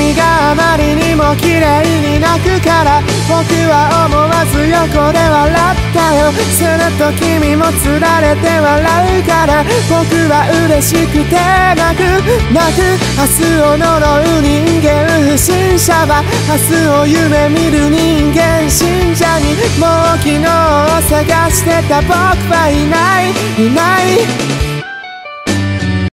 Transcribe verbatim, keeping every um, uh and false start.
君があまりにも綺麗に泣くから僕は思わず横で笑ったよ。すると君もつられて笑うから僕は嬉しくて泣く泣く。明日を呪う人間不審者は明日を夢見る人間信者にもう昨日を探してた僕はいないいない。